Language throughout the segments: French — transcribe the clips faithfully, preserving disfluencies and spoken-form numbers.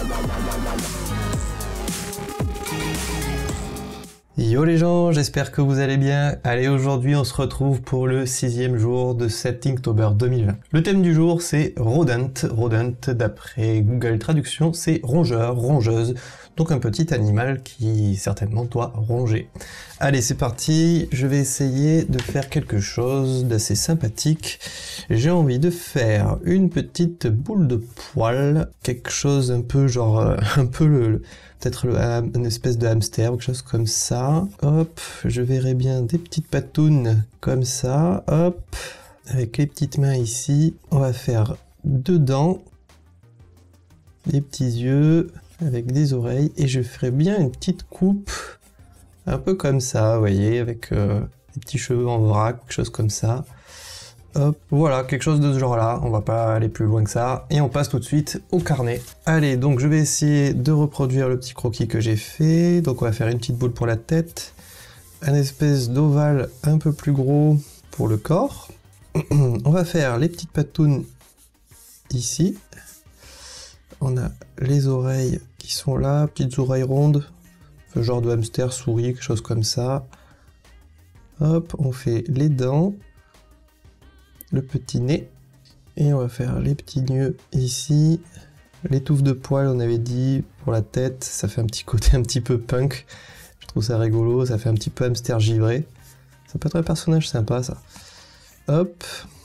Yo les gens, j'espère que vous allez bien. Allez, aujourd'hui on se retrouve pour le sixième jour de cet Inktober deux mille vingt. Le thème du jour c'est rodent. Rodent, d'après Google Traduction, c'est rongeur, rongeuse, donc un petit animal qui certainement doit ronger. Allez, c'est parti, je vais essayer de faire quelque chose d'assez sympathique. J'ai envie de faire une petite boule de poil, quelque chose un peu genre, euh, un peu le... le peut-être une espèce de hamster ou quelque chose comme ça. Hop, je verrai bien des petites patounes comme ça. Hop, avec les petites mains ici. On va faire deux dents, des petits yeux avec des oreilles et je ferai bien une petite coupe un peu comme ça, vous voyez, avec euh, des petits cheveux en vrac, quelque chose comme ça. Hop, voilà, quelque chose de ce genre-là, on va pas aller plus loin que ça, et on passe tout de suite au carnet. Allez, donc je vais essayer de reproduire le petit croquis que j'ai fait, donc on va faire une petite boule pour la tête, un espèce d'ovale un peu plus gros pour le corps, on va faire les petites patounes ici, on a les oreilles qui sont là, petites oreilles rondes, ce genre de hamster, souris, quelque chose comme ça, hop, on fait les dents, le petit nez, et on va faire les petits nœuds ici, les touffes de poils on avait dit pour la tête, ça fait un petit côté un petit peu punk, je trouve ça rigolo, ça fait un petit peu hamster givré, ça peut être un personnage sympa ça. Hop,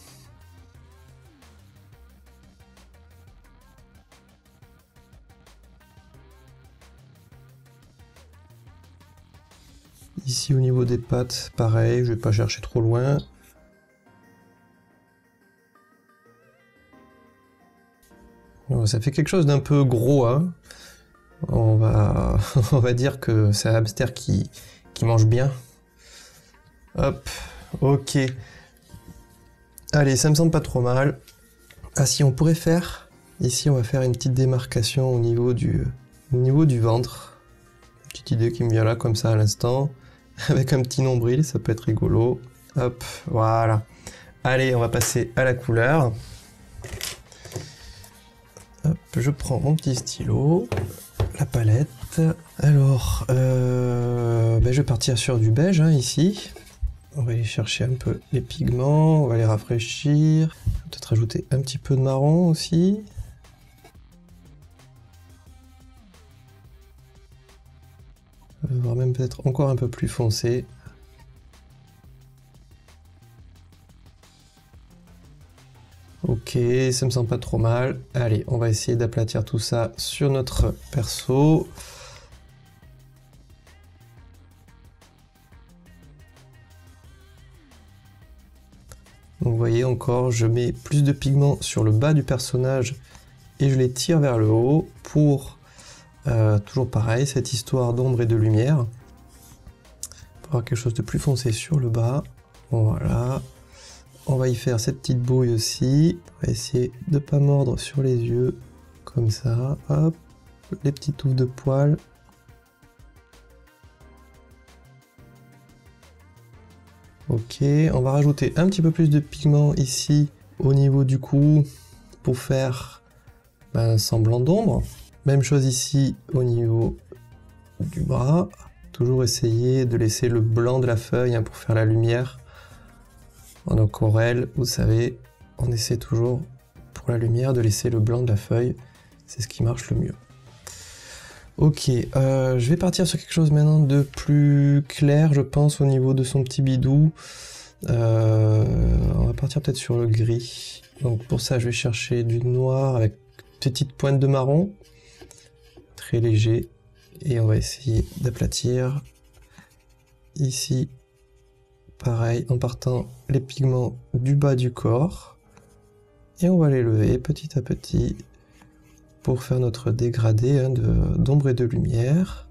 ici au niveau des pattes pareil, je vais pas chercher trop loin. Ça fait quelque chose d'un peu gros, hein. On va, on va dire que c'est un hamster qui, qui mange bien. Hop, ok. Allez, ça me semble pas trop mal. Ah si, on pourrait faire... Ici, on va faire une petite démarcation au niveau du, au niveau du ventre. Une petite idée qui me vient là, comme ça, à l'instant. Avec un petit nombril, ça peut être rigolo. Hop, voilà. Allez, on va passer à la couleur. Hop, je prends mon petit stylo, la palette. Alors, euh, ben je vais partir sur du beige hein, ici. On va aller chercher un peu les pigments, on va les rafraîchir. Peut-être rajouter un petit peu de marron aussi. Voire même peut-être encore un peu plus foncé. Ok, ça me semble pas trop mal. Allez, on va essayer d'aplatir tout ça sur notre perso. Donc vous voyez encore, je mets plus de pigments sur le bas du personnage et je les tire vers le haut pour, euh, toujours pareil, cette histoire d'ombre et de lumière. Pour avoir quelque chose de plus foncé sur le bas. Voilà. On va y faire cette petite bouille aussi. On va essayer de ne pas mordre sur les yeux. Comme ça. Hop. Les petites touffes de poils. Ok. On va rajouter un petit peu plus de pigment ici au niveau du cou pour faire ben, un semblant d'ombre. Même chose ici au niveau du bras. Toujours essayer de laisser le blanc de la feuille hein, pour faire la lumière. En aquarelle, vous savez, on essaie toujours, pour la lumière, de laisser le blanc de la feuille. C'est ce qui marche le mieux. Ok, euh, je vais partir sur quelque chose maintenant de plus clair, je pense, au niveau de son petit bidou. Euh, on va partir peut-être sur le gris. Donc pour ça, je vais chercher du noir avec une petite pointe de marron. Très léger. Et on va essayer d'aplatir. Ici. Pareil, en partant les pigments du bas du corps. Et on va les lever petit à petit pour faire notre dégradé hein, d'ombre et de lumière.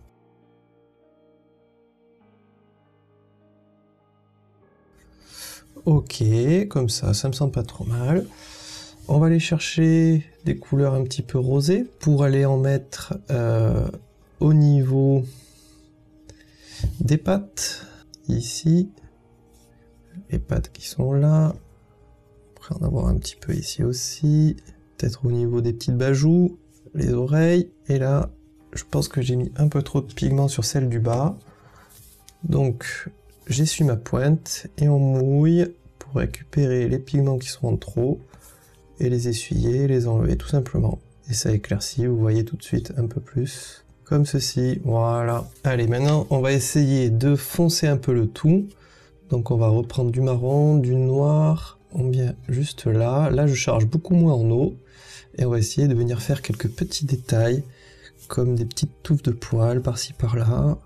Ok, comme ça, ça me semble pas trop mal. On va aller chercher des couleurs un petit peu rosées pour aller en mettre euh, au niveau des pattes, ici. Les pattes qui sont là. Après en avoir un petit peu ici aussi. Peut-être au niveau des petites bajoues. les oreilles. Et là, je pense que j'ai mis un peu trop de pigment sur celle du bas. Donc, j'essuie ma pointe et on mouille pour récupérer les pigments qui sont en trop et les essuyer, les enlever tout simplement. Et ça éclaircit, vous voyez tout de suite un peu plus. Comme ceci, voilà. Allez, maintenant, on va essayer de foncer un peu le tout. Donc, on va reprendre du marron, du noir. On vient juste là. Là, je charge beaucoup moins en eau. Et on va essayer de venir faire quelques petits détails, comme des petites touffes de poils par-ci par-là.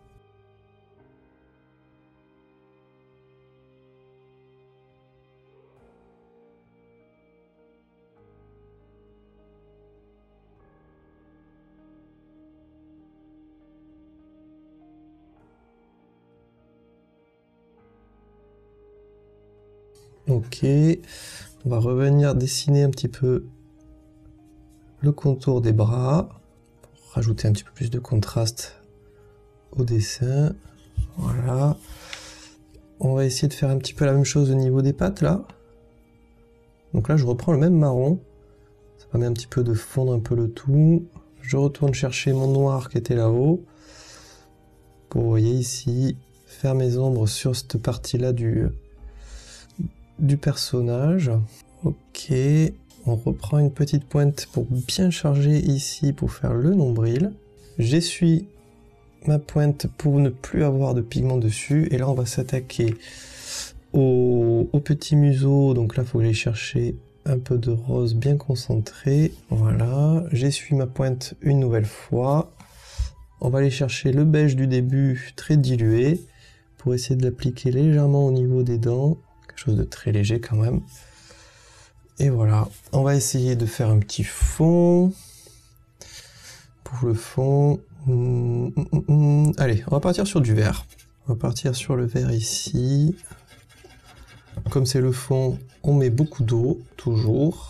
Ok, on va revenir dessiner un petit peu le contour des bras, pour rajouter un petit peu plus de contraste au dessin. Voilà. On va essayer de faire un petit peu la même chose au niveau des pattes là. Donc là je reprends le même marron, ça permet un petit peu de fondre un peu le tout. Je retourne chercher mon noir qui était là-haut, pour, vous voyez ici, faire mes ombres sur cette partie là du... du personnage. Ok, on reprend une petite pointe pour bien charger ici pour faire le nombril. J'essuie ma pointe pour ne plus avoir de pigment dessus et là on va s'attaquer au, au petit museau. Donc là il faut aller chercher un peu de rose bien concentré. Voilà, j'essuie ma pointe une nouvelle fois. On va aller chercher le beige du début très dilué pour essayer de l'appliquer légèrement au niveau des dents. Quelque chose de très léger quand même. Et voilà, on va essayer de faire un petit fond. Pour le fond, hum, hum, hum. Allez, on va partir sur du vert. On va partir sur le vert ici. Comme c'est le fond, on met beaucoup d'eau, toujours.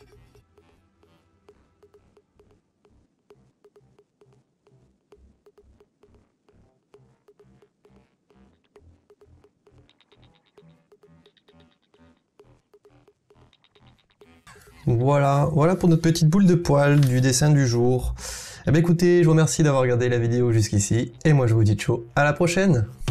Voilà, voilà pour notre petite boule de poil du dessin du jour. Eh bien écoutez, je vous remercie d'avoir regardé la vidéo jusqu'ici, et moi je vous dis ciao, à la prochaine!